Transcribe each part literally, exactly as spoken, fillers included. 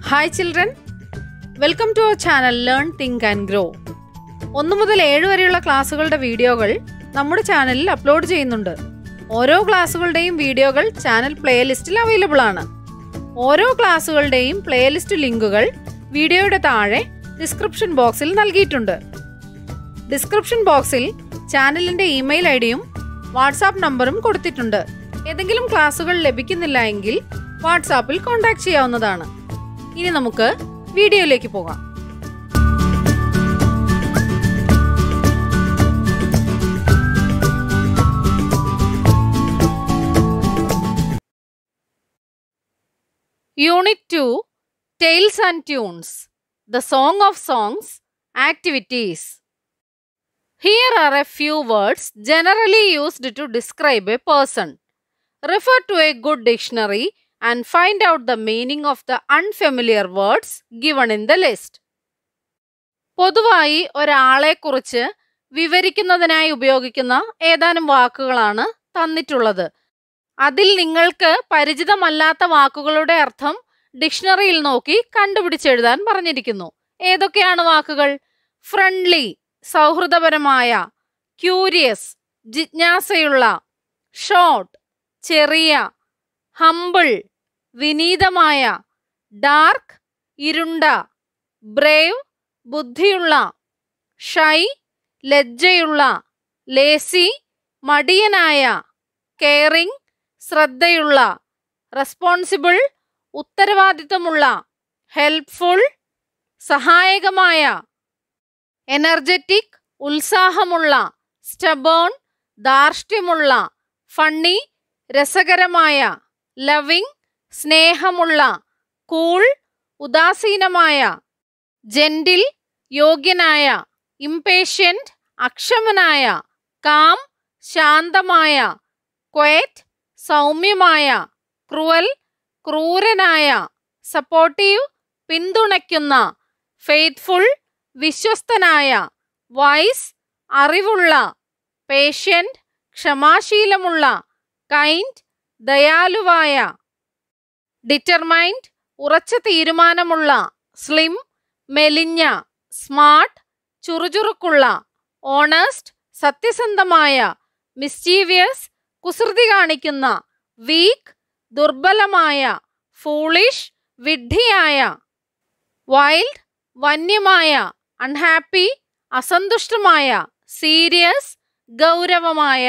Hi children, welcome to our channel Learn, Think and Grow. ഒന്ന് മുതൽ ഏഴ് വരെയുള്ള ക്ലാസ്സുകളുടെ വീഡിയോകൾ നമ്മുടെ ചാനലിൽ അപ്ലോഡ് ചെയ്യുന്നുണ്ട്. ഓരോ ക്ലാസ്സുകളുടെയും വീഡിയോകൾ ചാനൽ പ്ലേലിസ്റ്റിൽ അവൈലബിൾ ആണ്. ഓരോ ക്ലാസ്സുകളുടെയും പ്ലേലിസ്റ്റ് ലിങ്കുകൾ വീഡിയോയുടെ താഴെ ഡിസ്ക്രിപ്ഷൻ ബോക്സിൽ നൽകിയിട്ടുണ്ട്. ഡിസ്ക്രിപ്ഷൻ ബോക്സിൽ ചാനലിന്റെ ഇമെയിൽ ഐ ഡിയും വാട്സാപ്പ് നമ്പറും കൊടുത്തിട്ടുണ്ട്. ഏതെങ്കിലും ക്ലാസ്സുകൾ ലഭിക്കുന്നില്ല എങ്കിൽ വാട്സാപ്പിൽ കോൺടാക്ട് ചെയ്യാവുന്നതാണ്. ഇനി നമുക്ക് വീഡിയോയിലേക്ക് പോകാം. Unit two, Tales and Tunes, The Song of Songs, Activities. Here are a few words generally used to describe a person. Refer to a good dictionary and find out the meaning of the unfamiliar words given in the list. പൊതുവായി ഒരാളെക്കുറിച്ച് വിവരിക്കുന്നതിനായി ഉപയോഗിക്കുന്ന ഏതാനും വാക്കുകളാണ് തന്നിട്ടുള്ളത്. അതിൽ നിങ്ങൾക്ക് പരിചിതമല്ലാത്ത വാക്കുകളുടെ അർത്ഥം ഡിക്ഷണറിയിൽ നോക്കി കണ്ടുപിടിച്ചെഴുതാൻ പറഞ്ഞിരിക്കുന്നു. ഏതൊക്കെയാണ് വാക്കുകൾ? ഫ്രണ്ട്ലി, സൗഹൃദപരമായ; ക്യൂരിയസ്, ജിജ്ഞാസയുള്ള; ഷോർട്ട്, ചെറിയ; ഹംബിൾ, വിനീതമായ; ഡാർക്ക്, ഇരുണ്ട; ബ്രേവ്, ബുദ്ധിയുള്ള; ഷൈ, ലജ്ജയുള്ള; ലേസി, മടിയനായ; കെയറിംഗ്, ശ്രദ്ധയുള്ള; റെസ്പോൺസിബിൾ, ഉത്തരവാദിത്തമുള്ള; ഹെൽപ്ഫുൾ, സഹായകമായ; എനർജറ്റിക്, ഉത്സാഹമുള്ള; സ്റ്റബേൺ, ധാർഷ്ട്യമുള്ള; ഫണ്ണി, രസകരമായ; ലവിംഗ്, സ്നേഹമുള്ള; കൂൾ, ഉദാസീനമായ; ജെന്റിൽ, യോഗ്യനായ; ഇംപേഷ്യന്റ്, അക്ഷമനായ; കാം, ശാന്തമായ; ക്വയറ്റ്, സൗമ്യമായ; ക്രൂവൽ, ക്രൂരനായ; സപ്പോർട്ടീവ്, പിന്തുണയ്ക്കുന്ന; ഫെയ്ത്ത്ഫുൾ, വിശ്വസ്തനായ; വൈസ്, അറിവുള്ള; പേഷ്യന്റ്, ക്ഷമാശീലമുള്ള; കൈൻഡ്, ദയാലുവായ; ഡിറ്റർമൈൻഡ്, ഉറച്ച തീരുമാനമുള്ള; സ്ലിം, മെലിഞ്ഞ; സ്മാർട്ട്, ചുറുചുറുക്കുള്ള; ഓണസ്റ്റ്, സത്യസന്ധമായ; മിസ്റ്റീവിയസ്, കുസൃതി കാണിക്കുന്ന; വീക്ക്, ദുർബലമായ; ഫൂളിഷ്, വിഡ്ഢിയായ; വൈൽഡ്, വന്യമായ; അൺഹാപ്പി, അസന്തുഷ്ടമായ; സീരിയസ്, ഗൗരവമായ.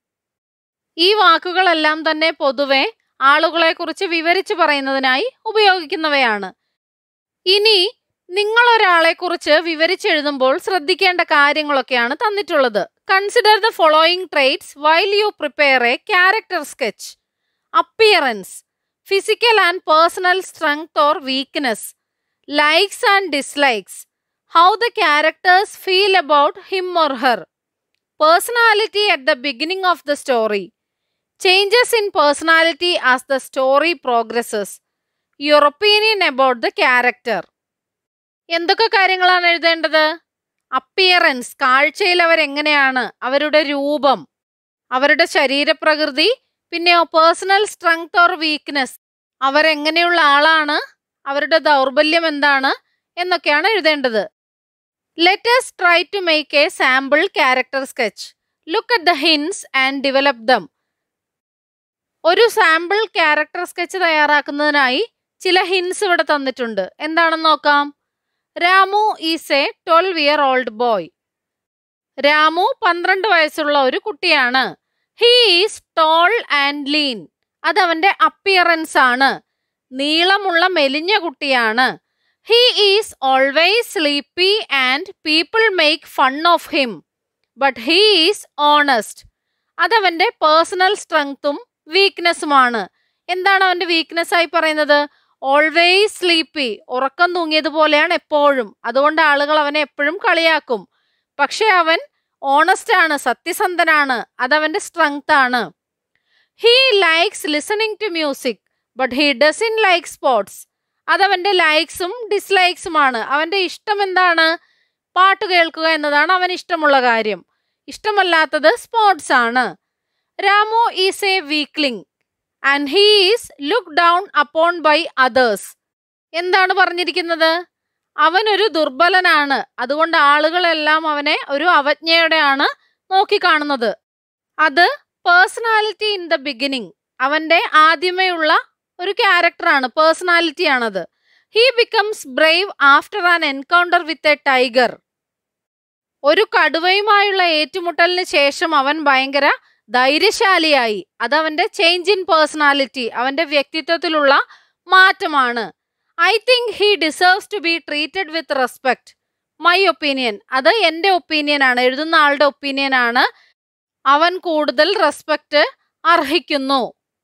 ഈ വാക്കുകളെല്ലാം തന്നെ പൊതുവെ ആളുകളെക്കുറിച്ച് വിവരിച്ചു പറയുന്നതിനായി ഉപയോഗിക്കുന്നവയാണ്. ഇനി നിങ്ങൾ ഒരാളെക്കുറിച്ച് വിവരിച്ചെഴുതുമ്പോൾ ശ്രദ്ധിക്കേണ്ട കാര്യങ്ങളൊക്കെയാണ് തന്നിട്ടുള്ളത്. Consider the following traits while you prepare a character sketch. Appearance, physical and personal strength or weakness; likes and dislikes; how the characters feel about him or her; personality at the beginning of the story; changes in personality as the story progresses; your opinion about the character. എന്തൊക്കെ കാര്യങ്ങളാണ് എഴുതേണ്ടത്? Appearance, കാഴ്ചയിൽ അവരെങ്ങനെയാണ്, അവരുടെ രൂപം, അവരുടെ ശരീരപ്രകൃതി; പിന്നെയോ പേഴ്സണൽ സ്ട്രെങ്ത് ഓർ വീക്ക്നെസ്, അവരെങ്ങനെയുള്ള ആളാണ്, അവരുടെ ദൗർബല്യം എന്താണ് എന്നൊക്കെയാണ് എഴുതേണ്ടത്. Let us try to make a sample character sketch. Look at the hints and develop them. ഒരു സാമ്പിൾ ക്യാരക്ടർ സ്കെച്ച് തയ്യാറാക്കുന്നതിനായി ചില ഹിൻസ് ഇവിടെ തന്നിട്ടുണ്ട്. എന്താണെന്ന് നോക്കാം. Ramu is a twelve year old boy. Ramu പന്ത്രണ്ട് വയസ്സുള്ള ഒരു കുട്ടിയാണ്. He is tall and lean. അതവന്റെ അപ്പിയറൻസ് ആണ്. നീളമുള്ള മെലിഞ്ഞ കുട്ടിയാണ്. He is always sleepy and people make fun of him. But he is honest. അതവന്റെ പേഴ്സണൽ സ്ട്രെങ്ത്തും വീക്ക്നെസ്സുമാണ്. എന്താണ് അവന്റെ വീക്ക്നെസ് ആയി പറയുന്നത്? ഓൾവേസ് സ്ലീപ്പി, ഉറക്കം തൂങ്ങിയതുപോലെയാണ് എപ്പോഴും. അതുകൊണ്ട് ആളുകൾ അവനെ എപ്പോഴും കളിയാക്കും. പക്ഷെ അവൻ ഓണസ്റ്റ് ആണ്, സത്യസന്ധനാണ്. അതവന്റെ സ്ട്രെങ്ത് ആണ്. He likes listening to music but he doesn't like sports. അതവന്റെ ലൈക്സും ഡിസ്ലൈക്സുമാണ്. അവന്റെ ഇഷ്ടം എന്താണ്? പാട്ട് കേൾക്കുക എന്നതാണ് അവന് ഇഷ്ടമുള്ള കാര്യം. ഇഷ്ടമല്ലാത്തത് സ്പോർട്സ് ആണ്. Ramu is a weakling and he is looked down upon by others. എന്താണ് പറഞ്ഞിരിക്കുന്നത്? അവനൊരു ദുർബലനാണ്, അതുകൊണ്ട് ആളുകളെല്ലാം അവനെ ഒരു അവജ്ഞയോടെയാണ് നോക്കിക്കാണുന്നത്. അത് പേഴ്സണാലിറ്റി ഇൻ ദ ബിഗിനിങ്, അവന്റെ ആദ്യമേയുള്ള ഒരു ക്യാരക്ടറാണ്, പേഴ്സണാലിറ്റി ആണത്. He becomes brave after an encounter with a tiger. ഒരു കടുവയുമായുള്ള ഏറ്റുമുട്ടലിന് ശേഷം അവൻ ഭയങ്കര ധൈര്യശാലിയായി. അതവന്റെ ചേഞ്ച് ഇൻ പേഴ്സണാലിറ്റി, അവന്റെ വ്യക്തിത്വത്തിലുള്ള മാറ്റമാണ്. I think he deserves to be treated with respect. My opinion, അത് എൻ്റെ ഒപ്പീനിയൻ ആണ്, എഴുതുന്ന ആളുടെ ഒപ്പീനിയൻ ആണ്. അവൻ കൂടുതൽ റെസ്പെക്ട് അർഹിക്കുന്നു.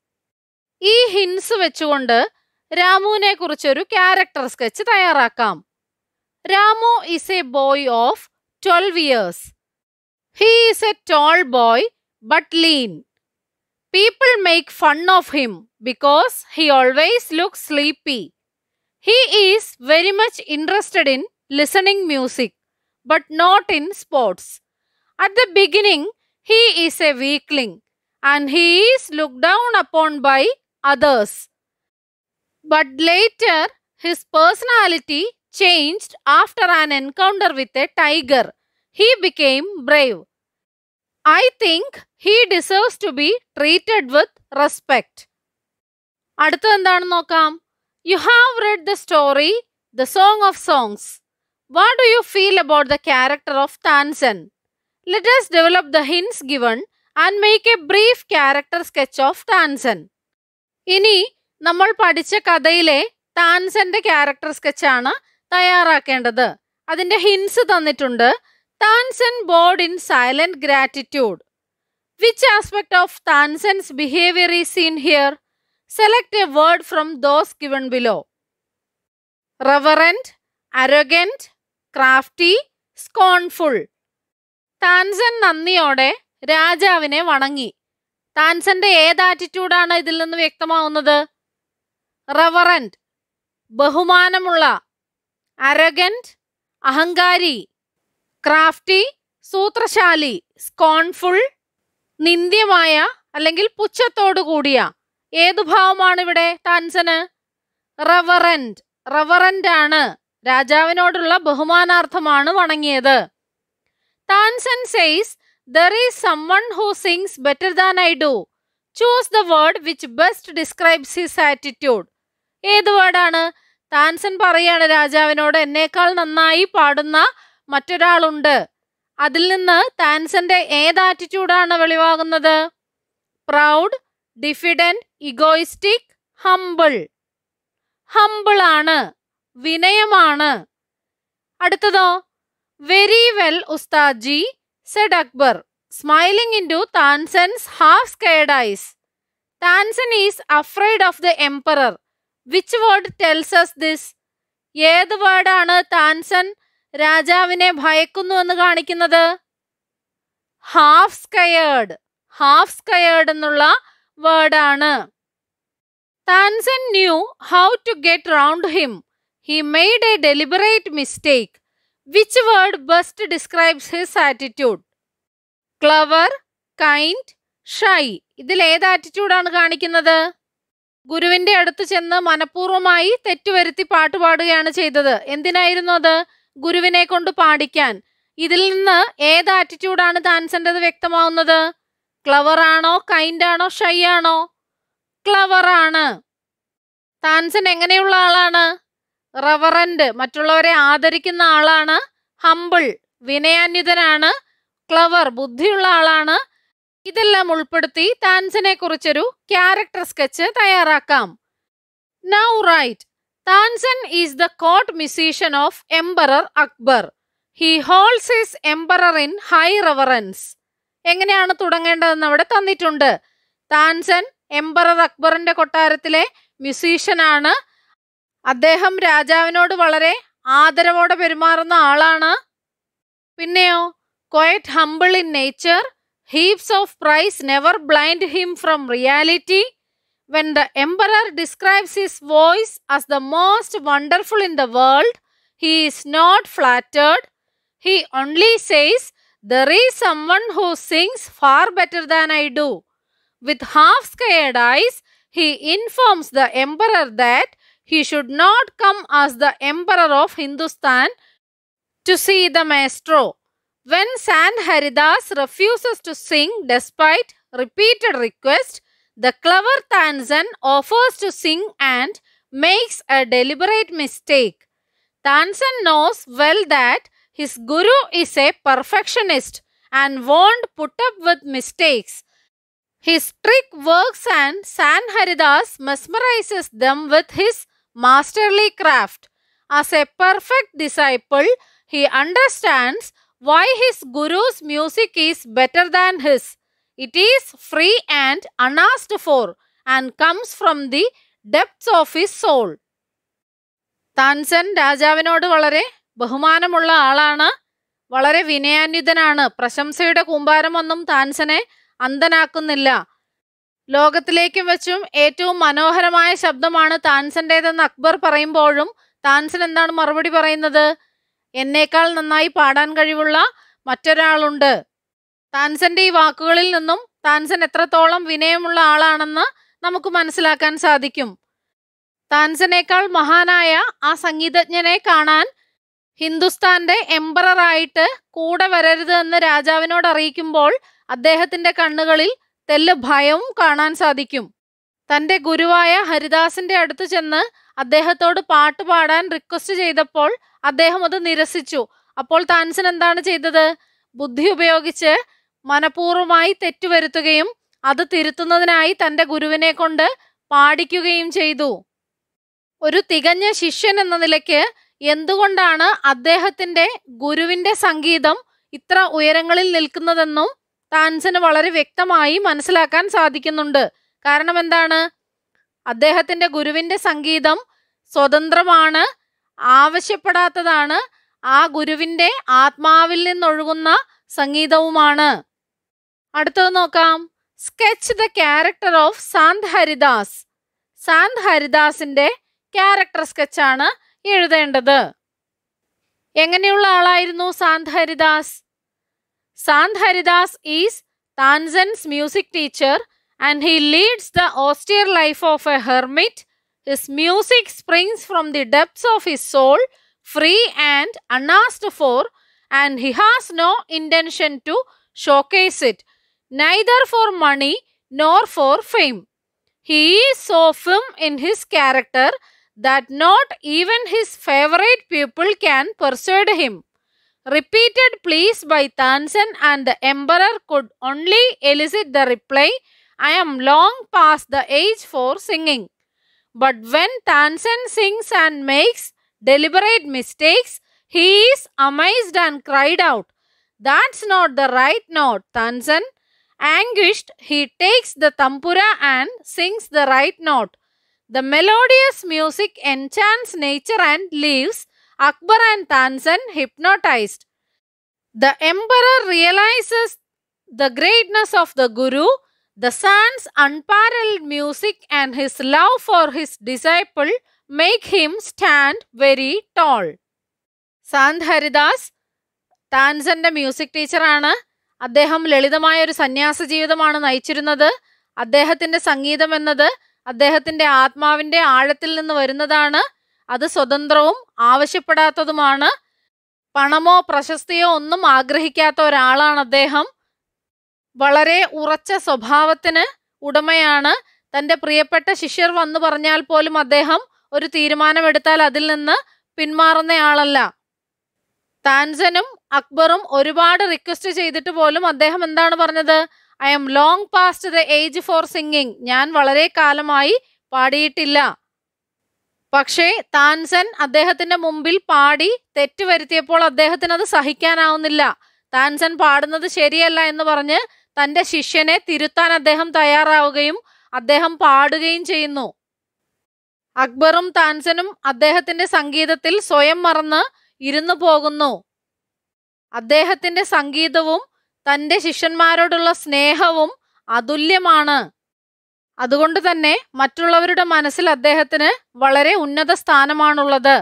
ഈ ഹിൻസ് വെച്ചുകൊണ്ട് രാമുവിനെ കുറിച്ചൊരു ക്യാരക്ടർ സ്കെച്ച് തയ്യാറാക്കാം. Ramu is a boy of twelve years. He is a tall boy but lean. People make fun of him because he always looks sleepy. He is very much interested in listening music but not in sports. At the beginning, he is a weakling and he is looked down upon by others. But later, his personality changed after an encounter with a tiger. He became brave. I think he deserves to be treated with respect. അടുത്തത് എന്താണെന്ന് നോക്കാം. You have read the story, The Song of Songs. What do you feel about the character of Tansen? Let us develop the hints given and make a brief character sketch of Tansen. ഇനി നമ്മൾ പഠിച്ച കഥയിലെ താൻസന്റെ character സ്കെച്ചാണ് തയ്യാറാക്കേണ്ടത്. അതിന്റെ hints തന്നിട്ടുണ്ട്. Tansen bowed in silent gratitude. Which aspect of Tansen's behavior is seen here? Select a word from those given below. Reverent, arrogant, crafty, scornful. Tansen നന്ദിയോടെ രാജാവിനെ വണങ്ങി. താൻസന്റെ ഏത് ആറ്റിറ്റ്യൂഡാണ് ഇതിൽ നിന്ന് വ്യക്തമാവുന്നത്? റെവറന്റ്, ബഹുമാനമുള്ള. അരഗന്റ്, അഹങ്കാരി. ക്രാഫ്റ്റി, സൂത്രശാലി. സ്കോൺഫുൾ, നിന്ദ്യമായ അല്ലെങ്കിൽ പുച്ഛത്തോടു കൂടിയ. ഏതു ഭാവമാണ് ഇവിടെ താൻസന്? റെവറന്റ്. റെവറന്റ് ആണ്, രാജാവിനോടുള്ള ബഹുമാനാർത്ഥമാണ് വണങ്ങിയത്. Tansen says, there is someone who sings better than I do. Choose the word which best describes his attitude. ഏത് വേർഡാണ്? താൻസൻ പറയാണ് രാജാവിനോട്, എന്നേക്കാൾ നന്നായി പാടുന്ന മറ്റൊരാളുണ്ട്. അതിൽ നിന്ന് താൻസന്റെ ഏത് ആറ്റിറ്റ്യൂഡാണ് വെളിവാകുന്നത്? Proud, diffident, egoistic, humble. Humble ആണ്, വിനയമാണ്. അടുത്തതോ? Very well Ustadji, said Akbar, smiling into Tansen's half scared eyes. Tansen is afraid of the emperor. Which word tells us this? ഏത് വേർഡാണ് താൻസൻ രാജാവിനെ ഭയക്കുന്നു എന്ന് കാണിക്കുന്നത്? ഹാഫ് സ്കയേർഡ്. ഹാഫ് സ്കയേർഡ് എന്നുള്ള വേർഡാണ്. Tansen knew how to get round him. He made a deliberate mistake. Which word best describes his attitude? Clever, kind, shy. ഇതിൽ ഏത് ആറ്റിറ്റ്യൂഡാണ് കാണിക്കുന്നത്? ഗുരുവിന്റെ അടുത്ത് ചെന്ന് മനഃപൂർവ്വമായി തെറ്റുവരുത്തി പാട്ട് പാടുകയാണ് ചെയ്തത്. എന്തിനായിരുന്നു അത്? ഗുരുവിനെ കൊണ്ട് പാടിക്കാൻ. ഇതിൽ നിന്ന് ഏത് ആറ്റിറ്റ്യൂഡാണ് താൻസന്റേത് വ്യക്തമാവുന്നത്? ക്ലവർ ആണോ, കൈൻഡ് ആണോ, ഷൈ ആണോ? ക്ലവർ ആണ്. താൻസൻ എങ്ങനെയുള്ള ആളാണ്? റെവറന്റ്, മറ്റുള്ളവരെ ആദരിക്കുന്ന ആളാണ്. ഹംബിൾ, വിനയാന്വിതനാണ്. ക്ലവർ, ബുദ്ധിയുള്ള ആളാണ്. ഇതെല്ലാം ഉൾപ്പെടുത്തി താൻസനെ കുറിച്ചൊരു ക്യാരക്ടർ സ്കെച്ച് തയ്യാറാക്കാം. Now write, Tansen is the court musician of Emperor Akbar. He holds his emperor in high reverence. എങ്ങനെയാണ് തുടങ്ങേണ്ടതെന്ന് അവിടെ തന്നിട്ടുണ്ട്. താൻസൻ എംപറർ അക്ബറിന്റെ കൊട്ടാരത്തിലെ മ്യൂസീഷ്യനാണ്. അദ്ദേഹം രാജാവിനോട് വളരെ ആദരവോടെ പെരുമാറുന്ന ആളാണ്. പിന്നെയോ, quiet humble in nature. Heaps of praise never blind him from reality. When the emperor describes his voice as the most wonderful in the world, he is not flattered. He only says, there is someone who sings far better than I do. With half scared eyes, he informs the emperor that he should not come as the emperor of Hindustan to see the maestro. When Sant Haridas refuses to sing despite repeated requests, the clever Tansen offers to sing and makes a deliberate mistake. Tansen knows well that his guru is a perfectionist and won't put up with mistakes. His trick works and Sant Haridas mesmerizes them with his masterly craft. As a perfect disciple, he understands why his guru's music is better than his. It is free and unasked for and comes from the depths of his soul. Tansen രാജാവിനോട് വളരെ ബഹുമാനമുള്ള ആളാണ്, വളരെ വിനയാന്വിതനാണ്. പ്രശംസയുടെ കൂമ്പാരമൊന്നും താൻസനെ അന്ധനാക്കുന്നില്ല. ലോകത്തിലേക്കും വെച്ചും ഏറ്റവും മനോഹരമായ ശബ്ദമാണ് താൻസന്റേതെന്ന് അക്ബർ പറയുമ്പോഴും താൻസൻ എന്താണ് മറുപടി പറയുന്നത്? എന്നേക്കാൾ നന്നായി പാടാൻ കഴിവുള്ള മറ്റൊരാളുണ്ട്. താൻസന്റെ ഈ വാക്കുകളിൽ നിന്നും താൻസൻ എത്രത്തോളം വിനയമുള്ള ആളാണെന്ന് നമുക്ക് മനസ്സിലാക്കാൻ സാധിക്കും. താൻസനേക്കാൾ മഹാനായ ആ സംഗീതജ്ഞനെ കാണാൻ ഹിന്ദുസ്ഥാന്റെ എംപററായിട്ട് കൂടെ വരരുത് എന്ന് രാജാവിനോട് അറിയിക്കുമ്പോൾ അദ്ദേഹത്തിന്റെ കണ്ണുകളിൽ തെല്ല് ഭയവും കാണാൻ സാധിക്കും. തന്റെ ഗുരുവായ ഹരിദാസിന്റെ അടുത്ത് ചെന്ന് അദ്ദേഹത്തോട് പാട്ട് പാടാൻ റിക്വസ്റ്റ് ചെയ്തപ്പോൾ അദ്ദേഹം അത് നിരസിച്ചു. അപ്പോൾ താൻസൻ എന്താണ് ചെയ്തത്? ബുദ്ധി ഉപയോഗിച്ച് മനഃപൂർവ്വമായി തെറ്റുവരുത്തുകയും അത് തിരുത്തുന്നതിനായി തന്റെ ഗുരുവിനെ കൊണ്ട് പാടിക്കുകയും ചെയ്തു. ഒരു തികഞ്ഞ ശിഷ്യൻ എന്ന നിലയ്ക്ക് എന്തുകൊണ്ടാണ് അദ്ദേഹത്തിന്റെ ഗുരുവിന്റെ സംഗീതം ഇത്ര ഉയരങ്ങളിൽ നിൽക്കുന്നതെന്നും താൻസന് വളരെ വ്യക്തമായി മനസ്സിലാക്കാൻ സാധിക്കുന്നുണ്ട്. കാരണം എന്താണ്? അദ്ദേഹത്തിന്റെ ഗുരുവിന്റെ സംഗീതം സ്വതന്ത്രമാണ്, ആവശ്യപ്പെടാത്തതാണ്, ആ ഗുരുവിന്റെ ആത്മാവിൽ നിന്നൊഴുകുന്ന സംഗീതവുമാണ്. അടുത്തത് നോക്കാം. Sketch the character of Sant Haridas. Sant ഹരിദാസിന്റെ ക്യാരക്ടർ സ്കെച്ചാണ് എഴുതേണ്ടത്. എങ്ങനെയുള്ള ആളായിരുന്നു Sant Haridas? Sant Haridas is Tansen's music teacher and he leads the austere life of a hermit. His music springs from the depths of his soul, free and unasked for, and he has no intention to showcase it, neither for money nor for fame. He is so firm in his character that not even his favorite people can persuade him. Repeated pleas by Tansen and the emperor could only elicit the reply, I am long past the age for singing. But when Tansen sings and makes deliberate mistakes, he is amazed and cried out, That's not the right note, Tansen. Anguished, he takes the tampura and sings the right note. The melodious music enchants nature and leaves Akbar and Tansen hypnotized. The emperor realizes the greatness of the Guru, the Sant's unparalleled music and his love for his disciple make him stand very tall. Sant Haridas താൻസന്റെ music ടീച്ചറാണ്. അദ്ദേഹം ലളിതമായ ഒരു സന്യാസ ജീവിതമാണ് നയിച്ചിരുന്നത്. അദ്ദേഹത്തിന്റെ സംഗീതം എന്നത് അദ്ദേഹത്തിന്റെ ആത്മാവിന്റെ ആഴത്തിൽ നിന്ന് വരുന്നതാണ്. അത് സ്വതന്ത്രവും ആവശ്യപ്പെടാത്തതുമാണ്. പണമോ പ്രശസ്തിയോ ഒന്നും ആഗ്രഹിക്കാത്ത ഒരാളാണ് അദ്ദേഹം. വളരെ ഉറച്ച സ്വഭാവത്തിന് ഉടമയാണ്. തന്റെ പ്രിയപ്പെട്ട ശിഷ്യർ വന്നു പറഞ്ഞാൽ പോലും അദ്ദേഹം ഒരു തീരുമാനമെടുത്താൽ അതിൽ നിന്ന് പിന്മാറുന്നയാളല്ല. താൻസനും അക്ബറും ഒരുപാട് റിക്വസ്റ്റ് ചെയ്തിട്ട് പോലും അദ്ദേഹം എന്താണ് പറഞ്ഞത്? I'm long past the age for singing. ഞാൻ വളരെ കാലമായി പാടിയിട്ടില്ല. പക്ഷേ താൻസൻ അദ്ദേഹത്തിന്റെ മുമ്പിൽ പാടി തെറ്റ് വരുത്തിയപ്പോൾ അദ്ദേഹത്തിന് അത് സഹിക്കാനാവുന്നില്ല. താൻസൻ പാടുന്നത് ശരിയല്ല എന്ന് പറഞ്ഞ് തന്റെ ശിഷ്യനെ തിരുത്താൻ അദ്ദേഹം തയ്യാറാവുകയും അദ്ദേഹം പാടുകയും ചെയ്യുന്നു. അക്ബറും താൻസനും അദ്ദേഹത്തിന്റെ സംഗീതത്തിൽ സ്വയം മറന്ന് ഇരുന്നു പോകുന്നു. അദ്ദേഹത്തിന്റെ സംഗീതവും തന്റെ ശിഷ്യന്മാരോടുള്ള സ്നേഹവും അതുല്യമാണ്. അതുകൊണ്ട് തന്നെ മറ്റുള്ളവരുടെ മനസ്സിൽ അദ്ദേഹത്തിന് വളരെ ഉന്നത സ്ഥാനമാണുള്ളത്.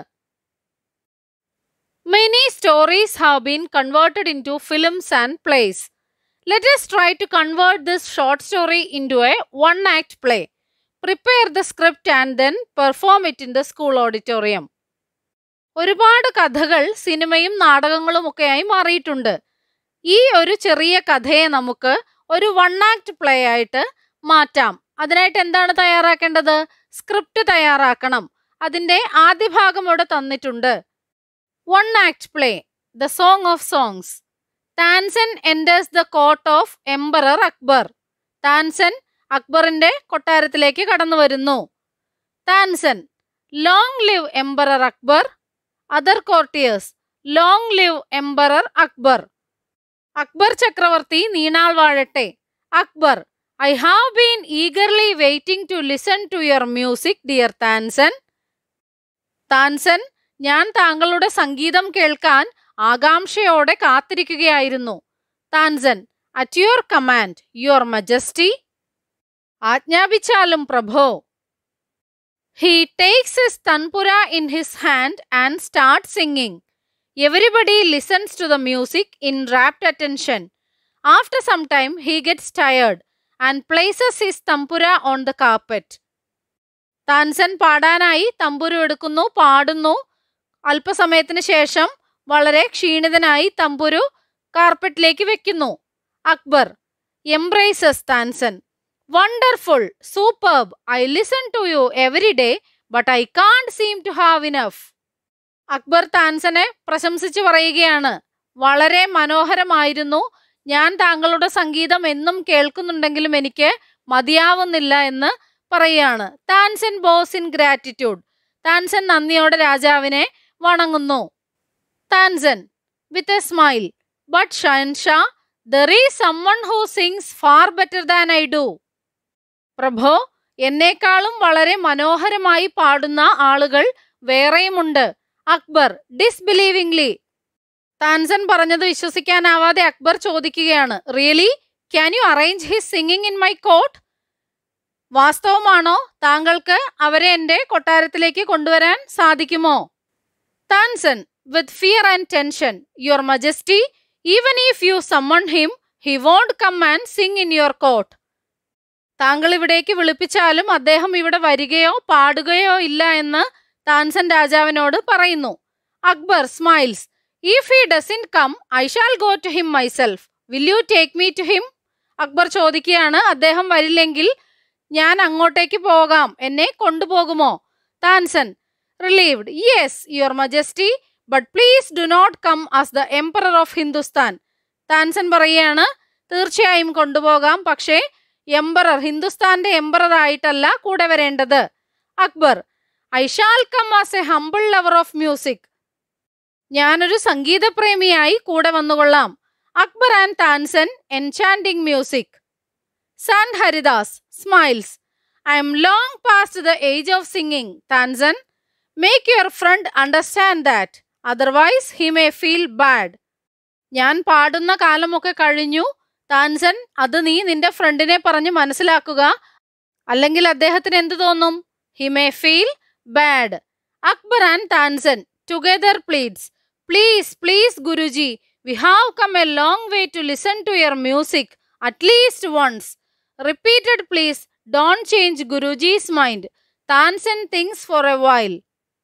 Many stories have been converted into films and plays. Let us try to convert this short story into a one-act play. Prepare the script and then perform it in the school auditorium. ഒരുപാട് കഥകൾ സിനിമയും നാടകങ്ങളും ഒക്കെയായി മാറിയിട്ടുണ്ട്. ഈ ഒരു ചെറിയ കഥയെ നമുക്ക് ഒരു വൺ ആക്ട് പ്ലേ ആയിട്ട് മാറ്റാം. അതിനായിട്ട് എന്താണ് തയ്യാറാക്കേണ്ടത്? സ്ക്രിപ്റ്റ് തയ്യാറാക്കണം. അതിന്റെ ആദ്യ ഭാഗം ഇവിടെ തന്നിട്ടുണ്ട്. One act play, the song of songs. Tansen enters the court of emperor Akbar. Tansen അക്ബറിന്റെ കൊട്ടാരത്തിലേക്ക് കടന്നു വരുന്നു. Tansen, long live emperor Akbar. Other courtiers, long live emperor Akbar. Akbar ചക്രവർത്തി നീണാൾ വാഴട്ടെ. Akbar, I have been eagerly waiting to listen to your music dear Tansen. Tansen, ഞാൻ താങ്കളുടെ സംഗീതം കേൾക്കാൻ ആകാംക്ഷയോടെ കാത്തിരിക്കുകയായിരുന്നു. Tansen, at your command your majesty. ആജ്ഞാപിച്ചാലും പ്രഭോ. He takes his tanpura in his hand and starts singing. Everybody listens to the music in rapt attention. After some time, he gets tired and places his tampura on the carpet. Tansen പാടാനായി തമ്പുരു എടുക്കുന്നു, പാടുന്നു. അല്പസമയത്തിന് ശേഷം വളരെ ക്ഷീണിതനായി തമ്പുരു കാർപ്പറ്റിലേക്ക് വെക്കുന്നു. Akbar, എംബ്രേസസ് Tansen. Wonderful, superb. I listen to you every day, but I can't seem to have enough. Akbar താൻസനെ പ്രശംസിച്ചു പറയുകയാണ്. വളരെ മനോഹരമായിരുന്നു. ഞാൻ താങ്കളുടെ സംഗീതം എന്നും കേൾക്കുന്നുണ്ടെങ്കിലും എനിക്ക് മതിയാവുന്നില്ല എന്ന് പറയുകയാണ്. Tansen bows in gratitude. Tansen നന്ദിയോടെ രാജാവിനെ വണങ്ങുന്നു. Tansen with a smile, but Shahenshah, there is someone who sings far better than I do. പ്രഭോ, എന്നേക്കാളും വളരെ മനോഹരമായി പാടുന്ന ആളുകൾ വേറെയുമുണ്ട്. അക്ബർ ഡിസ്ബിലീവിംഗ്ലി. താൻസൻ പറഞ്ഞത് വിശ്വസിക്കാനാവാതെ അക്ബർ ചോദിക്കുകയാണ്, really, can you arrange his singing in my court? വാസ്തവമാണോ? താങ്കൾക്ക് അവരെ എൻ്റെ കൊട്ടാരത്തിലേക്ക് കൊണ്ടുവരാൻ സാധിക്കുമോ? Tansen with fear and tension, your majesty, even if you summon him, he won't come and sing in your court. താങ്കൾ ഇവിടേക്ക് വിളിപ്പിച്ചാലും അദ്ദേഹം ഇവിടെ വരികയോ പാടുകയോ ഇല്ല എന്ന് താൻസൻ രാജാവിനോട് പറയുന്നു. Akbar smiles, if he doesn't come, I shall go to him myself. Will you take me to him? Akbar ചോദിക്കുകയാണ്, അദ്ദേഹം വരില്ലെങ്കിൽ ഞാൻ അങ്ങോട്ടേക്ക് പോകാം, എന്നെ കൊണ്ടുപോകുമോ? Tansen relieved, yes your majesty, but please do not come as the emperor of Hindustan. Tansen പറയുകയാണ്, തീർച്ചയായും കൊണ്ടുപോകാം, പക്ഷേ എംപറർ, ഹിന്ദുസ്ഥാന്റെ എംപറർ ആയിട്ടല്ല കൂടെ വരേണ്ടത്. Akbar, I shall come as a humble lover of music. ഞാനൊരു സംഗീതപ്രേമിയായി കൂടെ വന്നുകൊള്ളാം. Akbar and Tansen enchanting music. Sant Haridas smiles, I'm long past the age of singing. Tansen, make your friend understand that, otherwise he may feel bad. ഞാൻ പാടുന്ന കാലമൊക്കെ കഴിഞ്ഞു. താൻസൻ, അത് നീ നിന്റെ ഫ്രണ്ടിനെ പറഞ്ഞ് മനസ്സിലാക്കുക, അല്ലെങ്കിൽ അദ്ദേഹത്തിന് എന്ത് തോന്നും? He may feel bad. Akbar and Tansen together pleads, please please Guruji, we have come a long way to listen to your music at least once. Repeated please, don't change Guruji's mind. Tansen thinks for a while.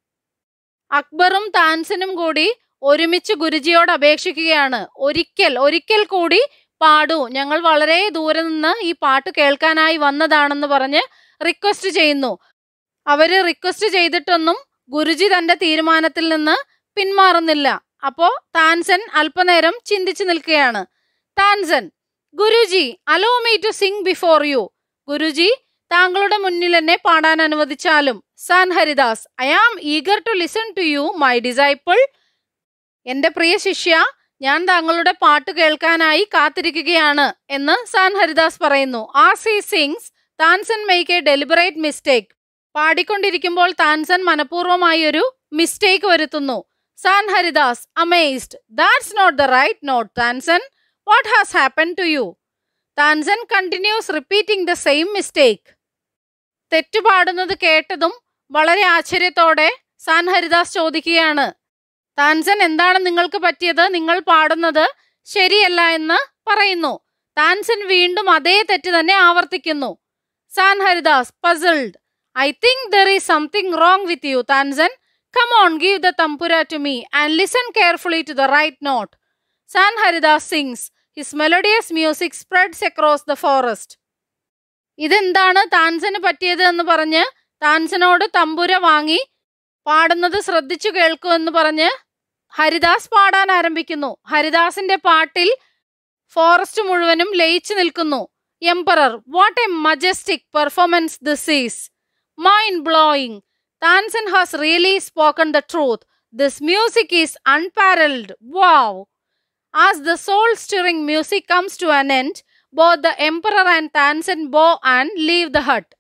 അക്ബറും താൻസനും കൂടി ഒരുമിച്ച് ഗുരുജിയോട് അപേക്ഷിക്കുകയാണ്, ഒരിക്കൽ ഒരിക്കൽ കൂടി പാടൂ, ഞങ്ങൾ വളരെ ദൂരെ നിന്ന് ഈ പാട്ട് കേൾക്കാനായി വന്നതാണെന്ന് പറഞ്ഞ് റിക്വസ്റ്റ് ചെയ്യുന്നു. അവര് റിക്വസ്റ്റ് ചെയ്തിട്ടൊന്നും ഗുരുജി തന്റെ തീരുമാനത്തിൽ നിന്ന് പിന്മാറുന്നില്ല. അപ്പോ താൻസൻ അല്പനേരം ചിന്തിച്ചു നിൽക്കുകയാണ്. Tansen, Guruji, allow me to sing before you. Guruji, താങ്കളുടെ മുന്നിൽ എന്നെ പാടാൻ അനുവദിച്ചാലും. Sant Haridas, I am eager to listen to you my disciple. എന്റെ പ്രിയ ശിഷ്യ, ഞാൻ താങ്കളുടെ പാട്ട് കേൾക്കാനായി കാത്തിരിക്കുകയാണ് എന്ന് സാൻ ഹരിദാസ് പറയുന്നു. As he sings, Tansen make a deliberate mistake. പാടിക്കൊണ്ടിരിക്കുമ്പോൾ താൻസൻ മനഃപൂർവ്വമായി ഒരു മിസ്റ്റേക്ക് വരുത്തുന്നു. Sant Haridas amazed, that's not the right note Tansen, what has happen to you? Tansen continues repeating the same mistake. തെറ്റുപാടുന്നത് കേട്ടതും വളരെ ആശ്ചര്യത്തോടെ സാൻ ഹരിദാസ് ചോദിക്കുകയാണ്, താൻസൻ, എന്താണ് നിങ്ങൾക്ക് പറ്റിയത്? നിങ്ങൾ പാടുന്നത് ശരിയല്ല എന്ന് പറയുന്നു. താൻസൻ വീണ്ടും അതേ തെറ്റ് തന്നെ ആവർത്തിക്കുന്നു. San Haridas, puzzled. I think there is something wrong with you, Tansen. Come on, give the tampura to me and listen carefully to the right note. San Haridas sings. His melodious music spreads across the forest. ഇതെന്താണ് താൻസന് പറ്റിയത് എന്ന് പറഞ്ഞ് താൻസനോട് തമ്പുര വാങ്ങി പാടുന്നത് ശ്രദ്ധിച്ചു കേൾക്കൂ എന്ന് പറഞ്ഞ് ഹരിദാസ് പാടാൻ ആരംഭിക്കുന്നു. ഹരിദാസിന്റെ പാട്ടിൽ ഫോറസ്റ്റ് മുഴുവനും ലയിച്ചു നിൽക്കുന്നു. Emperor, what a majestic performance this is. Mind blowing. Tansen has really spoken the truth. This music is unparalleled. Wow! As the soul-stirring music comes to an end, both the emperor and Tansen bow and leave the hut.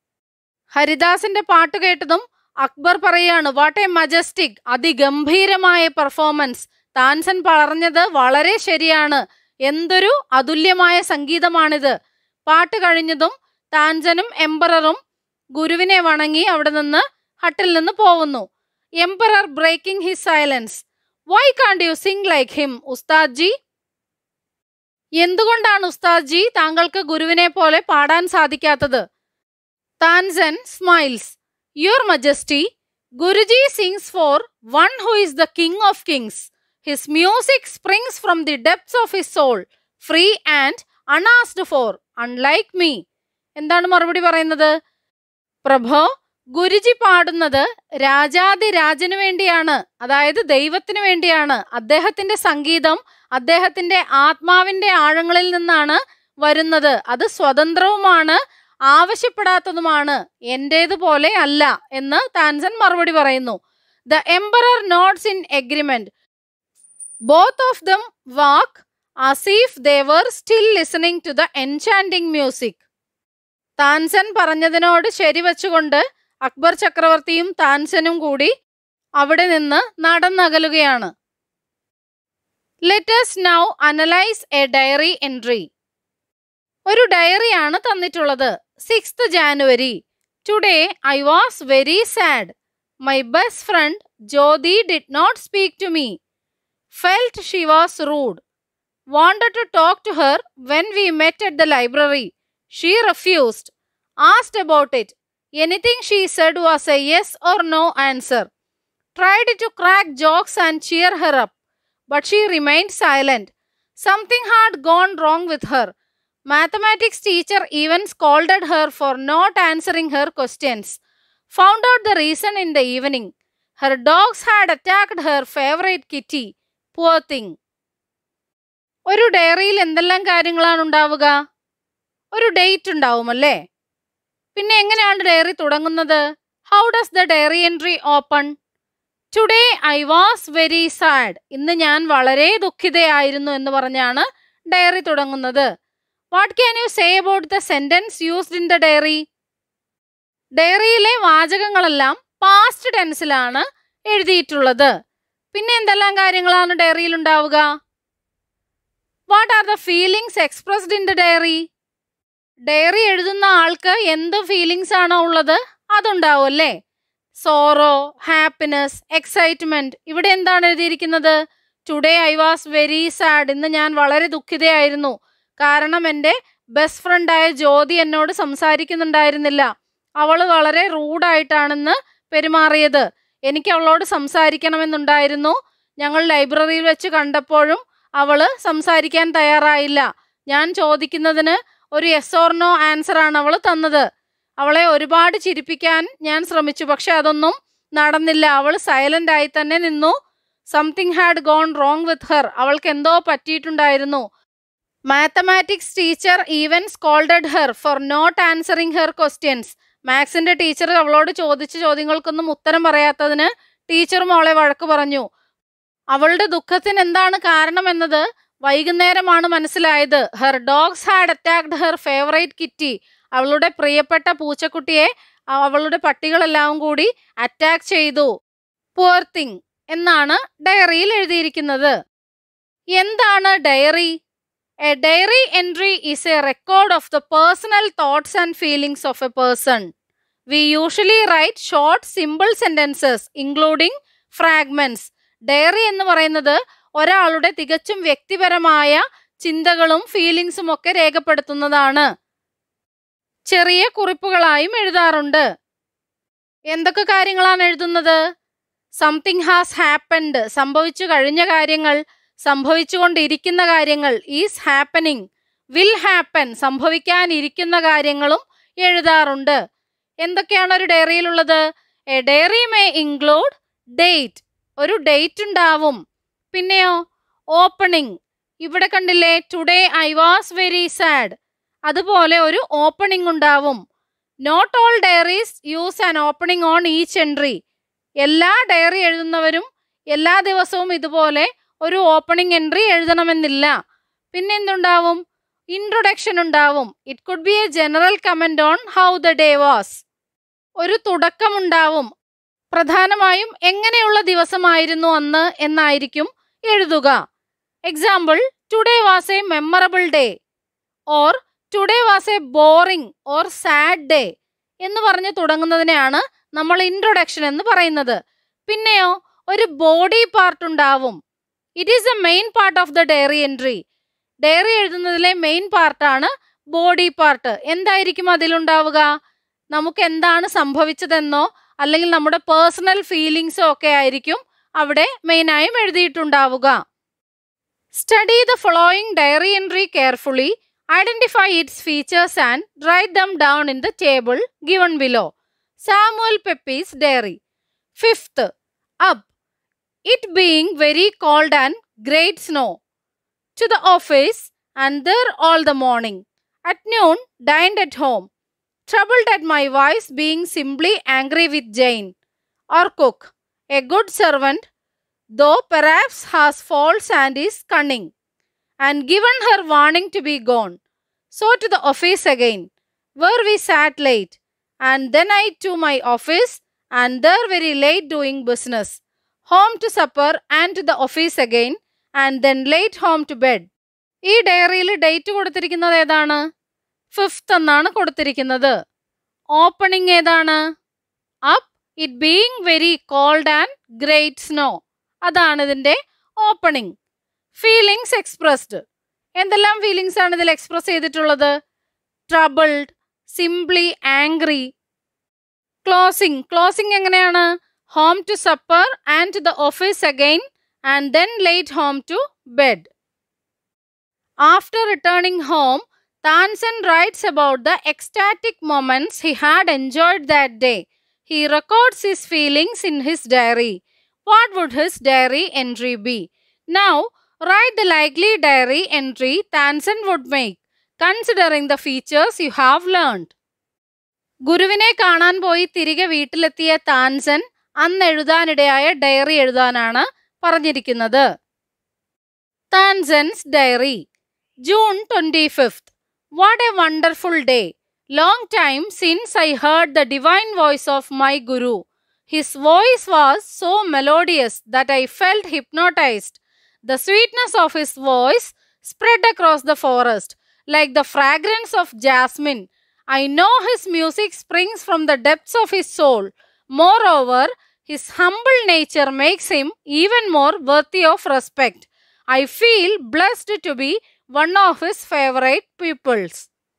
ഹരിദാസിന്റെ പാട്ട് കേട്ടതും അക്ബർ പറയാണ്, what a majestic, അതിഗംഭീരമായ performance. Tansen പറഞ്ഞത് വളരെ ശരിയാണ്. എന്തൊരു അതുല്യമായ സംഗീതമാണിത്. പാട്ട് കഴിഞ്ഞതും താൻസനും എംപററും ഗുരുവിനെ വണങ്ങി അവിടെ നിന്ന് ഹട്ടിൽ നിന്ന് പോകുന്നു. Emperor breaking his silence. Why can't you sing like him Ustad ji? എന്തുകൊണ്ടാണ് ഉസ്താദ് ജി താങ്കൾക്ക് ഗുരുവിനെ പോലെ പാടാൻ സാധിക്കാത്തത്? Tansen smiles. Your majesty, Guruji sings for one who is the king of kings. His music springs from the depths of his soul, free and unasked for, unlike me. എന്താണ് മറുപടി പറയുന്നത്? പ്രഭോ, ഗുരുജി പാടുന്നത് രാജാതിരാജനു വേണ്ടിയാണ്, അതായത് ദൈവത്തിനു വേണ്ടിയാണ്. അദ്ദേഹത്തിന്റെ സംഗീതം അദ്ദേഹത്തിന്റെ ആത്മാവിന്റെ ആഴങ്ങളിൽ നിന്നാണ് വരുന്നത്. അത് സ്വതന്ത്രവുമാണ്, ആവശ്യപ്പെടാത്തതുമാണ്, എന്റേതുപോലെ അല്ല എന്ന് താൻസൻ മറുപടി പറയുന്നു. The emperor nods in agreement. Both of them walk as if they were still listening to the enchanting music. Tansen പറഞ്ഞതിനോട് ശരിവച്ചുകൊണ്ട് അക്ബർ ചക്രവർത്തിയും താൻസനും കൂടി അവിടെ നിന്ന് നടന്നകലുകയാണ്. Let us now analyze a diary entry. ഒരു ഡയറിയാണ് തന്നിട്ടുള്ളത്. Sixth January. Today I was very sad. My best friend Jyoti did not speak to me. Felt she was rude. Wanted to talk to her when we met at the library. She refused. Asked about it. Anything she said was a yes or no answer. Tried to crack jokes and cheer her up, but she remained silent. Something had gone wrong with her. Mathematics teacher even scolded her for not answering her questions. Found out the reason in the evening. Her dogs had attacked her favorite kitty. Poor thing. ഒരു ഡയറിയിൽ എന്തെല്ലാം കാര്യങ്ങളാണ് ഉണ്ടാവുക? ഒരു date ഉണ്ടാവുമല്ലേ? പിന്നെ എങ്ങനെയാണ് diary തുടങ്ങുന്നത്? How does the diary entry open? Today I was very sad. ഇന്ന് ഞാൻ വളരെ ദുഃഖിതയായിരുന്നു എന്ന് പറഞ്ഞാണ് ഡയറി തുടങ്ങുന്നത്. What can you say about the sentence used in the diary? ഡയറിയിലെ വാചകങ്ങളെല്ലാം പാസ്റ്റ് ടെൻസിലാണ് എഴുതിയിട്ടുള്ളത്. പിന്നെ എന്തെല്ലാം കാര്യങ്ങളാണ് ഡയറിയിൽ ഉണ്ടാവുക? What are the feelings expressed in the diary? Diary എഴുതുന്ന ആൾക്ക് എന്ത് ഫീലിംഗ്സ് ആണോ ഉള്ളത് അതുണ്ടാവും അല്ലേ? Sorrow, happiness, excitement. ഇവിടെ എന്താണ് എഴുതിയിരിക്കുന്നത്? Today I was very sad. ഇന്ന് ഞാൻ വളരെ ദുഃഖിതയായിരുന്നു. കാരണം എൻ്റെ ബെസ്റ്റ് ഫ്രണ്ടായ ജ്യോതി എന്നോട് സംസാരിക്കുന്നുണ്ടായിരുന്നില്ല. അവൾ വളരെ റൂഡായിട്ടാണെന്ന് പെരുമാറിയത്. എനിക്ക് അവളോട് സംസാരിക്കണമെന്നുണ്ടായിരുന്നു. ഞങ്ങൾ ലൈബ്രറിയിൽ വെച്ച് കണ്ടപ്പോഴും അവള് സംസാരിക്കാൻ തയ്യാറായില്ല. ഞാൻ ചോദിക്കുന്നതിന് ഒരു യെസ് ഓർ നോ ആൻസർ ആണ് അവൾ തന്നത്. അവളെ ഒരുപാട് ചിരിപ്പിക്കാൻ ഞാൻ ശ്രമിച്ചു, പക്ഷെ അതൊന്നും നടന്നില്ല. അവൾ സൈലന്റ് ആയി തന്നെ നിന്നു. Something had gone wrong with her. അവൾക്ക് എന്തോ പറ്റിയിട്ടുണ്ടായിരുന്നു. Mathematics teacher even scolded her for not answering her questions. മാത്സിന്റെ ടീച്ചർ അവളോട് ചോദിച്ച ചോദ്യങ്ങൾക്കൊന്നും ഉത്തരം പറയാത്തതിന് ടീച്ചറും അവളെ വഴക്ക് പറഞ്ഞു. അവളുടെ ദുഃഖത്തിന് എന്താണ് കാരണമെന്നത് വൈകുന്നേരമാണ് മനസ്സിലായത്. Her dogs had attacked her favourite kitty. അവളുടെ പ്രിയപ്പെട്ട പൂച്ചക്കുട്ടിയെ അവളുടെ പട്ടികളെല്ലാം കൂടി അറ്റാക്ക് ചെയ്തു. പുവർ തിങ് എന്നാണ് ഡയറിയിൽ എഴുതിയിരിക്കുന്നത്. എന്താണ് diary? A diary entry is a record of the personal thoughts and feelings of a person. We usually write short simple sentences including fragments. Diary എന്ന് പറയുന്നത് ഒരാളുടെ തികച്ചും വ്യക്തിപരമായ ചിന്തകളും ഫീലിംഗ്സും ഒക്കെ രേഖപ്പെടുത്തുന്നതാണ്. ചെറിയ കുറിപ്പുകളായും എഴുതാറുണ്ട്. എന്തൊക്കെ കാര്യങ്ങളാണ് എഴുതുന്നത്? സംതിങ് ഹാസ് ഹാപ്പൻഡ്, സംഭവിച്ചു കഴിഞ്ഞ കാര്യങ്ങൾ, സംഭവിച്ചുകൊണ്ടിരിക്കുന്ന കാര്യങ്ങൾ, ഈസ് ഹാപ്പനിങ്, വിൽ ഹാപ്പൻ, സംഭവിക്കാനിരിക്കുന്ന കാര്യങ്ങളും എഴുതാറുണ്ട്. എന്തൊക്കെയാണ് ഒരു ഡയറിയിലുള്ളത്? A diary may include date, ഒരു ഡേറ്റ് ഉണ്ടാവും. പിന്നെയോ ഓപ്പണിംഗ്, ഇവിടെ കണ്ടില്ലേ today I was very sad, അതുപോലെ ഒരു ഓപ്പണിംഗ് ഉണ്ടാവും. Not all diaries use an opening on each entry, എല്ലാ ഡയറി എഴുതുന്നവരും എല്ലാ ദിവസവും ഇതുപോലെ ഒരു ഓപ്പണിംഗ് എൻട്രി എഴുതണമെന്നില്ല. പിന്നെ എന്തുണ്ടാവും? ഇൻട്രൊഡക്ഷൻ ഉണ്ടാവും. It could be a general comment on how the day was, ഒരു തുടക്കമുണ്ടാവും. പ്രധാനമായും എങ്ങനെയുള്ള ദിവസമായിരുന്നു അന്ന് എന്നായിരിക്കും എഴുതുക. Example, today was a memorable day, or today was a boring or sad day എന്ന് പറഞ്ഞ് തുടങ്ങുന്നതിനെയാണ് നമ്മൾ ഇൻട്രൊഡക്ഷൻ എന്ന് പറയുന്നത്. പിന്നെയോ ഒരു ബോഡി പാർട്ട് ഉണ്ടാവും. It is a main part of the diary entry, diary എഴുതുന്നതിലെ മെയിൻ പാർട്ടാണ് ബോഡി പാർട്ട്. എന്തായിരിക്കും അതിലുണ്ടാവുക? നമുക്ക് എന്താണ് സംഭവിച്ചതെന്നോ അല്ലെങ്കിൽ നമ്മുടെ പേഴ്സണൽ ഫീലിങ്സോ ഒക്കെ ആയിരിക്കും അവിടെ മെയിനായും എഴുതിയിട്ടുണ്ടാവുക. Study the following diary entry carefully, identify its features and write them down in the table given below. Samuel Pepys diary. Fifth, up, it being very cold and great snow. To the office and there all the morning. At noon, dined at home. Troubled at my wife's being simply angry with Jane. Or cook, a good servant, though perhaps has faults and is cunning, and given her warning to be gone. So to the office again, where we sat late, and then I to my office, and there very late doing business. Home to supper and to the office again, and then late home to bed. ഈ ഡയറിയിൽ date കൊടുത്തിരിക്കുന്നത് ഏതാണ്? Fifth എന്നാണ് കൊടുത്തിരിക്കുന്നത്. Opening ഏതാണ്? Up, it being very cold and great snow, അതാണ് ഇതിന്റെ opening. Feelings expressed, എന്തെല്ലാം ഫീലിങ്സ് ആണ് ഇതിൽ എക്സ്പ്രസ് ചെയ്തിട്ടുള്ളത്? Troubled, simply angry. Closing, closing എങ്ങനെയാണ്? Home to supper and to the office again and then late home to bed. After returning home, Tansen writes about the ecstatic moments he had enjoyed that day. He records his feelings in his diary. What would his diary entry be? Now, write the likely diary entry Tansen would make, considering the features you have learned. ഗുരുവിനെ കാണാൻ പോയി തിരികെ വീട്ടിലെത്തിയ താൻസൻ അന്ന് എഴുതാനിടയായ diary എഴുതാനാണ് പറഞ്ഞിരിക്കുന്നത്. Tansen's diary. June twenty-fifth. What a wonderful day. Long time since I heard the divine voice of my Guru. His voice was so melodious that I felt hypnotized. The sweetness of his voice spread across the forest like the fragrance of jasmine. I know his music springs from the depths of his soul. Moreover, his humble nature makes him even more worthy of respect. I feel blessed to be one of his favorite pupils.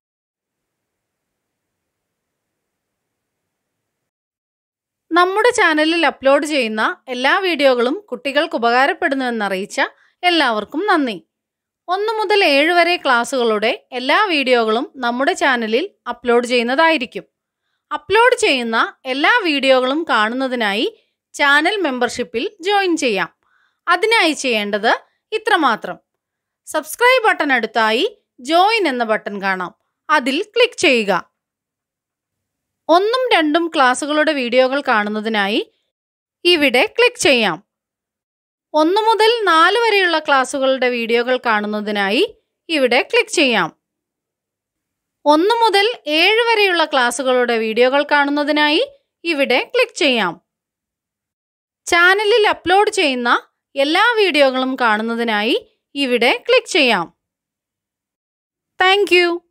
നമ്മുടെ ചാനലിൽ upload ചെയ്യുന്ന എല്ലാ വീഡിയോകളും കുട്ടികൾക്ക് ഉപകാരപ്പെടുന്നുവെന്നറിയിച്ച എല്ലാവർക്കും നന്ദി. ഒന്ന് മുതൽ ഏഴ് വരെ ക്ലാസ്സുകളുടെ എല്ലാ വീഡിയോകളും നമ്മുടെ ചാനലിൽ അപ്ലോഡ് ചെയ്യുന്നതായിരിക്കും. അപ്ലോഡ് ചെയ്യുന്ന എല്ലാ വീഡിയോകളും കാണുന്നതിനായി ചാനൽ മെമ്പർഷിപ്പിൽ ജോയിൻ ചെയ്യാം. അതിനായി ചെയ്യേണ്ടത് ഇത്രമാത്രം. സബ്സ്ക്രൈബ് ബട്ടൺ അടുത്തായി ജോയിൻ എന്ന ബട്ടൺ കാണാം, അതിൽ ക്ലിക്ക് ചെയ്യുക. ഒന്നും രണ്ടും ക്ലാസ്സുകളുടെ വീഡിയോകൾ കാണുന്നതിനായി ഇവിടെ ക്ലിക്ക് ചെയ്യാം. ഒന്ന് മുതൽ നാല് വരെയുള്ള ക്ലാസ്സുകളുടെ വീഡിയോകൾ കാണുന്നതിനായി ഇവിടെ ക്ലിക്ക് ചെയ്യാം. ഒന്ന് മുതൽ ഏഴ് വരെയുള്ള ക്ലാസ്സുകളുടെ വീഡിയോകൾ കാണുന്നതിനായി ഇവിടെ ക്ലിക്ക് ചെയ്യാം. ചാനലിൽ അപ്ലോഡ് ചെയ്യുന്ന എല്ലാ വീഡിയോകളും കാണുന്നതിനായി ഇവിടെ ക്ലിക്ക് ചെയ്യാം. Thank U.